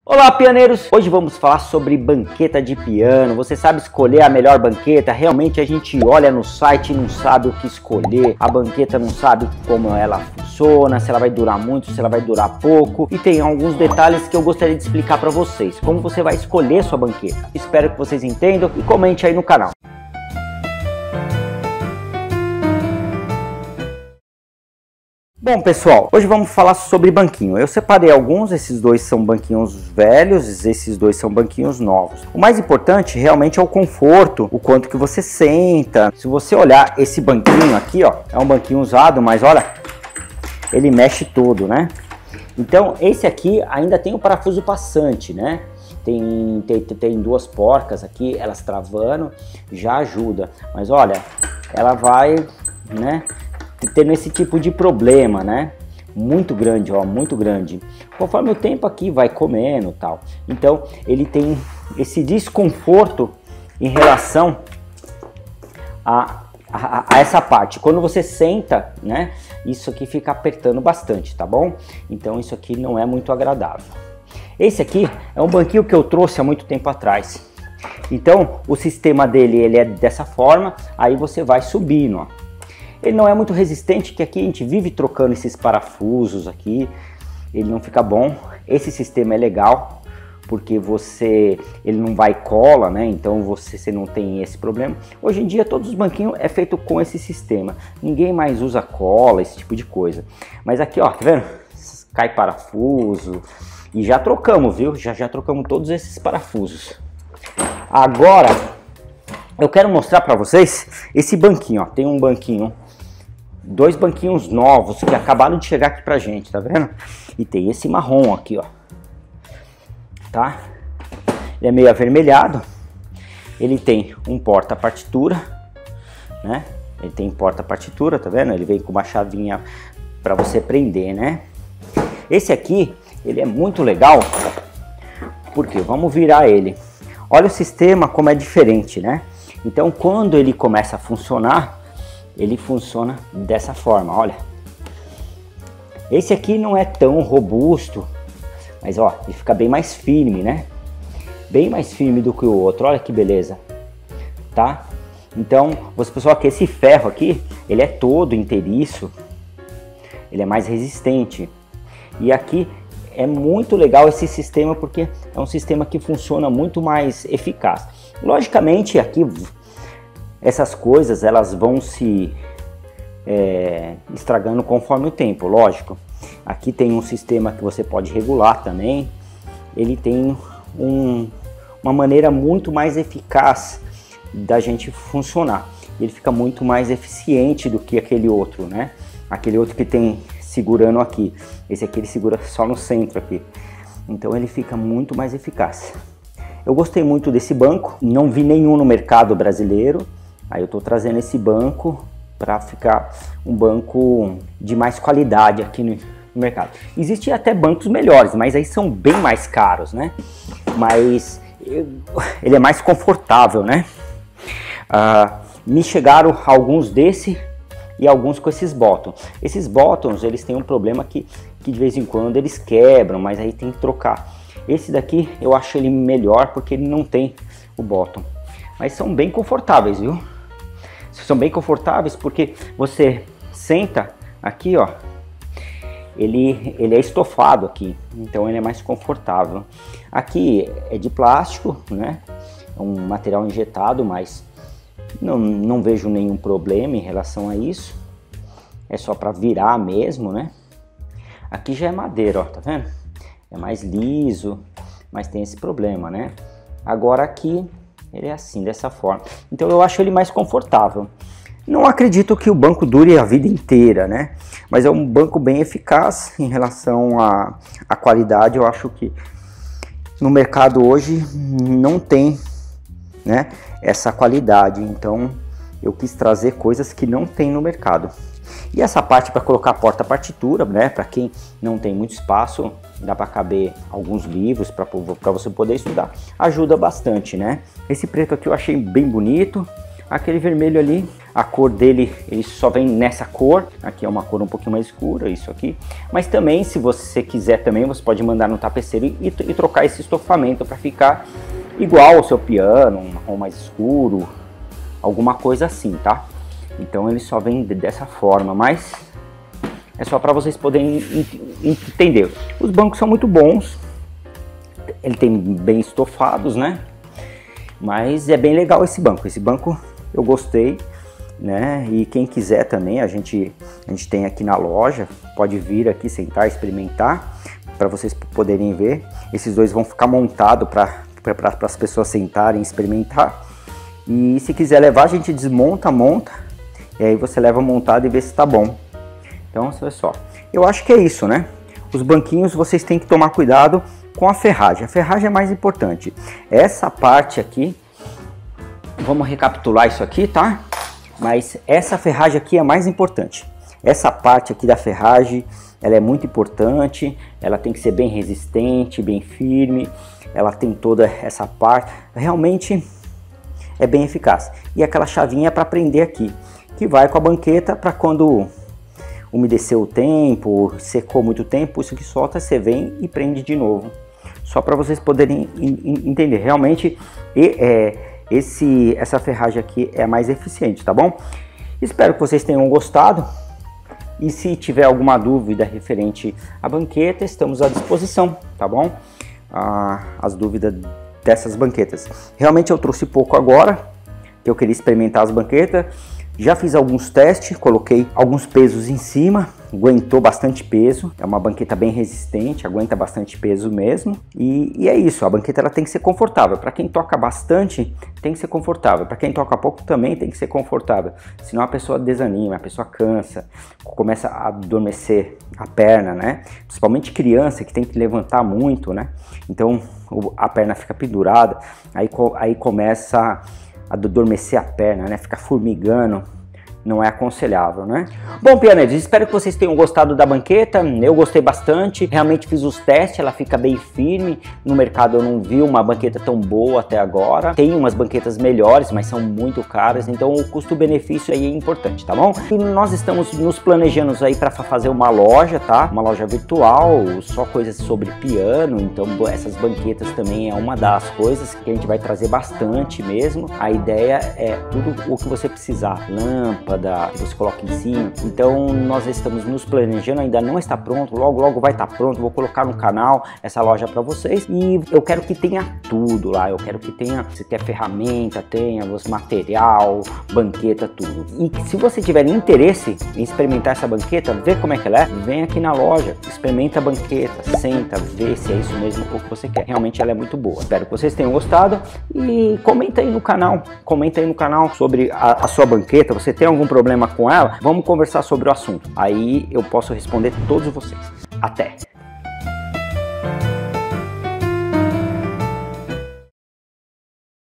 Olá, pianeiros! Hoje vamos falar sobre banqueta de piano. Você sabe escolher a melhor banqueta? Realmente a gente olha no site e não sabe o que escolher. A banqueta não sabe como ela funciona, se ela vai durar muito, se ela vai durar pouco. E tem alguns detalhes que eu gostaria de explicar para vocês. Como você vai escolher sua banqueta. Espero que vocês entendam e comente aí no canal. Bom, pessoal, hoje vamos falar sobre banquinho. Eu separei alguns, esses dois são banquinhos velhos, esses dois são banquinhos novos. O mais importante realmente é o conforto, o quanto que você senta. Se você olhar esse banquinho aqui, ó, é um banquinho usado, mas olha, ele mexe todo, né? Então, esse aqui ainda tem o parafuso passante, né? Tem duas porcas aqui, elas travando, já ajuda. Mas olha, ela vai, né, tendo esse tipo de problema, né? Muito grande, ó, muito grande. Conforme o tempo aqui vai comendo, tal. Então, ele tem esse desconforto em relação a essa parte. Quando você senta, né? Isso aqui fica apertando bastante, tá bom? Então, isso aqui não é muito agradável. Esse aqui é um banquinho que eu trouxe há muito tempo atrás. Então, o sistema dele, ele é dessa forma. Aí você vai subindo, ó. Ele não é muito resistente, que aqui a gente vive trocando esses parafusos aqui, ele não fica bom. Esse sistema é legal, porque ele não vai cola, né? Então você não tem esse problema. Hoje em dia todos os banquinhos é feito com esse sistema, ninguém mais usa cola, esse tipo de coisa. Mas aqui, ó, tá vendo? Cai parafuso, e já trocamos, viu? Já trocamos todos esses parafusos. Agora, eu quero mostrar para vocês esse banquinho, ó. Tem um banquinho, dois banquinhos novos que acabaram de chegar aqui pra gente, tá vendo? E tem esse marrom aqui, ó. Tá? Ele é meio avermelhado. Ele tem um porta-partitura, né? Ele tem porta-partitura, tá vendo? Ele vem com uma chavinha para você prender, né? Esse aqui, ele é muito legal. Porque vamos virar ele. Olha o sistema como é diferente, né? Então, quando ele começa a funcionar, ele funciona dessa forma, olha. Esse aqui não é tão robusto, mas ó, ele fica bem mais firme, né? Bem mais firme do que o outro, olha que beleza, tá? Então, você pessoal, que esse ferro aqui, ele é todo inteiriço, ele é mais resistente. E aqui é muito legal esse sistema, porque é um sistema que funciona muito mais eficaz. Logicamente, aqui essas coisas elas vão se estragando conforme o tempo, lógico. Aqui tem um sistema que você pode regular também. Ele tem uma maneira muito mais eficaz da gente funcionar. Ele fica muito mais eficiente do que aquele outro, né? Aquele outro que tem segurando aqui. Esse aqui ele segura só no centro aqui. Então ele fica muito mais eficaz. Eu gostei muito desse banco. Não vi nenhum no mercado brasileiro. Aí eu tô trazendo esse banco para ficar um banco de mais qualidade aqui no mercado. Existem até bancos melhores, mas aí são bem mais caros, né? Mas ele é mais confortável, né? Me chegaram alguns desse e alguns com esses bottoms. Esses bottoms, eles têm um problema que de vez em quando eles quebram, mas aí tem que trocar. Esse daqui eu acho ele melhor porque ele não tem o bottom. Mas são bem confortáveis, viu? São bem confortáveis porque você senta aqui, ó, ele é estofado aqui, então ele é mais confortável. Aqui é de plástico, né? É um material injetado, mas não vejo nenhum problema em relação a isso. É só para virar mesmo, né? Aqui já é madeira, ó, tá vendo? É mais liso, mas tem esse problema, né? Agora aqui ele é assim, dessa forma. Então eu acho ele mais confortável. Não acredito que o banco dure a vida inteira, né? Mas é um banco bem eficaz em relação à qualidade. Eu acho que no mercado hoje não tem, né, essa qualidade. Então eu quis trazer coisas que não tem no mercado. E essa parte para colocar porta-partitura, né? Para quem não tem muito espaço, dá para caber alguns livros para você poder estudar. Ajuda bastante, né? Esse preto aqui eu achei bem bonito. Aquele vermelho ali A cor dele, ele só vem nessa cor. Aqui é uma cor um pouquinho mais escura, isso aqui. Mas também, se você quiser também, você pode mandar no tapeceiro e trocar esse estofamento para ficar igual ao seu piano, um marrom mais escuro, alguma coisa assim, tá? Então ele só vem dessa forma, mas é só para vocês poderem entender. Os bancos são muito bons. Ele tem bem estofados, né? Mas é bem legal esse banco. Esse banco eu gostei, né? E quem quiser também, a gente tem aqui na loja. Pode vir aqui sentar, experimentar, para vocês poderem ver. Esses dois vão ficar montados para as pessoas sentarem e experimentar. E se quiser levar, a gente desmonta, monta. E aí você leva montado e vê se tá bom. Então, olha só. Eu acho que é isso, né? Os banquinhos vocês têm que tomar cuidado com a ferragem. A ferragem é mais importante. Essa parte aqui, vamos recapitular isso aqui, tá? Mas essa ferragem aqui é mais importante. Essa parte aqui da ferragem, ela é muito importante. Ela tem que ser bem resistente, bem firme. Ela tem toda essa parte. Realmente é bem eficaz. E aquela chavinha para prender aqui, que vai com a banqueta para quando umedeceu o tempo, secou muito tempo, isso que solta, você vem e prende de novo. Só para vocês poderem entender. Realmente essa ferragem aqui é mais eficiente, tá bom? Espero que vocês tenham gostado. E se tiver alguma dúvida referente à banqueta, estamos à disposição, tá bom? As dúvidas dessas banquetas. Realmente eu trouxe pouco agora, que eu queria experimentar as banquetas. Já fiz alguns testes, coloquei alguns pesos em cima, aguentou bastante peso. É uma banqueta bem resistente, aguenta bastante peso mesmo. E é isso, a banqueta ela tem que ser confortável. Para quem toca bastante, tem que ser confortável. Para quem toca pouco também tem que ser confortável. Senão a pessoa desanima, a pessoa cansa, começa a adormecer a perna, né? Principalmente criança que tem que levantar muito, né? Então a perna fica pendurada, aí começa a adormecer a perna, né? Fica formigando, não é aconselhável, né? Bom, pianeiros, espero que vocês tenham gostado da banqueta. Eu gostei bastante, realmente fiz os testes, ela fica bem firme. No mercado eu não vi uma banqueta tão boa até agora. Tem umas banquetas melhores, mas são muito caras, então o custo-benefício aí é importante, tá bom? E nós estamos nos planejando aí para fazer uma loja, tá? Uma loja virtual, só coisas sobre piano, então essas banquetas também é uma das coisas que a gente vai trazer bastante mesmo. A ideia é tudo o que você precisar, lâmpada, que você coloca em cima. Então nós estamos nos planejando, ainda não está pronto, logo vai estar pronto. Vou colocar no canal essa loja para vocês e eu quero que tenha tudo lá. Eu quero que tenha, se quer ferramenta, tenha os material, banqueta, tudo. E se você tiver interesse em experimentar essa banqueta, ver como é que ela é, vem aqui na loja, experimenta a banqueta, senta, vê se é isso mesmo o que você quer. Realmente ela é muito boa. Espero que vocês tenham gostado e comenta aí no canal sobre a sua banqueta. Você tem algum problema com ela? Vamos conversar sobre o assunto. Aí eu posso responder todos vocês. Até!